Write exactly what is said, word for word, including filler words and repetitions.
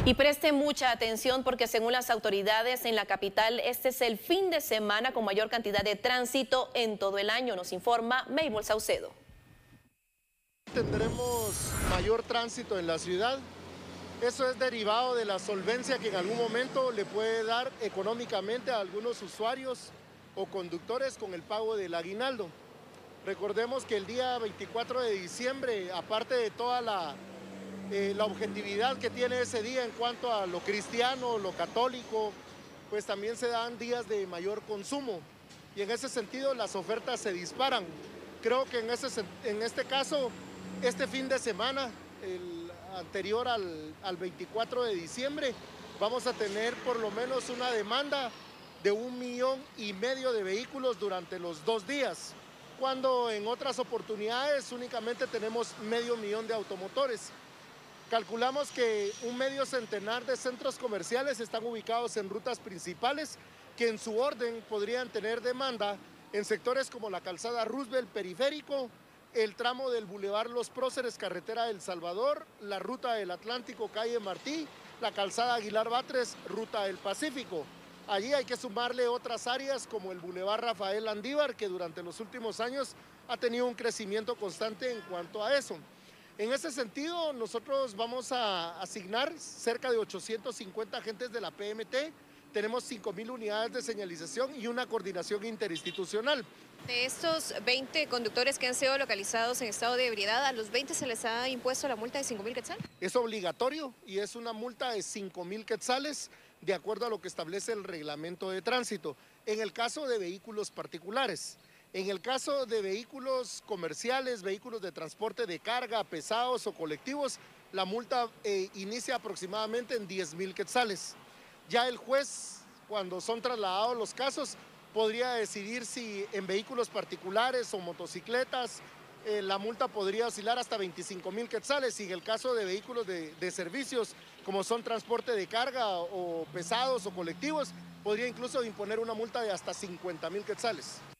Y preste mucha atención porque según las autoridades en la capital, este es el fin de semana con mayor cantidad de tránsito en todo el año, nos informa Mabel Saucedo. Tendremos mayor tránsito en la ciudad. Eso es derivado de la solvencia que en algún momento le puede dar económicamente a algunos usuarios o conductores con el pago del aguinaldo. Recordemos que el día veinticuatro de diciembre, aparte de toda la, eh, la objetividad que tiene ese día en cuanto a lo cristiano, lo católico, pues también se dan días de mayor consumo y en ese sentido las ofertas se disparan. Creo que en, ese, en este caso, este fin de semana, el anterior al, al veinticuatro de diciembre, vamos a tener por lo menos una demanda de un millón y medio de vehículos durante los dos días, cuando en otras oportunidades únicamente tenemos medio millón de automotores. Calculamos que un medio centenar de centros comerciales están ubicados en rutas principales que en su orden podrían tener demanda en sectores como la calzada Roosevelt Periférico, el tramo del Boulevard Los Próceres, carretera del Salvador, la ruta del Atlántico, calle Martí, la calzada Aguilar Batres, ruta del Pacífico. Allí hay que sumarle otras áreas como el Boulevard Rafael Landívar, que durante los últimos años ha tenido un crecimiento constante en cuanto a eso. En ese sentido, nosotros vamos a asignar cerca de ochocientos cincuenta agentes de la P M T, tenemos cinco mil unidades de señalización y una coordinación interinstitucional. De estos veinte conductores que han sido localizados en estado de ebriedad, ¿a los veinte se les ha impuesto la multa de cinco mil quetzales? Es obligatorio y es una multa de cinco mil quetzales de acuerdo a lo que establece el reglamento de tránsito. En el caso de vehículos particulares, en el caso de vehículos comerciales, vehículos de transporte de carga, pesados o colectivos, la multa eh, inicia aproximadamente en diez mil quetzales. Ya el juez, cuando son trasladados los casos, podría decidir si en vehículos particulares o motocicletas eh, la multa podría oscilar hasta veinticinco mil quetzales y en el caso de vehículos de, de servicios como son transporte de carga o pesados o colectivos, podría incluso imponer una multa de hasta cincuenta mil quetzales.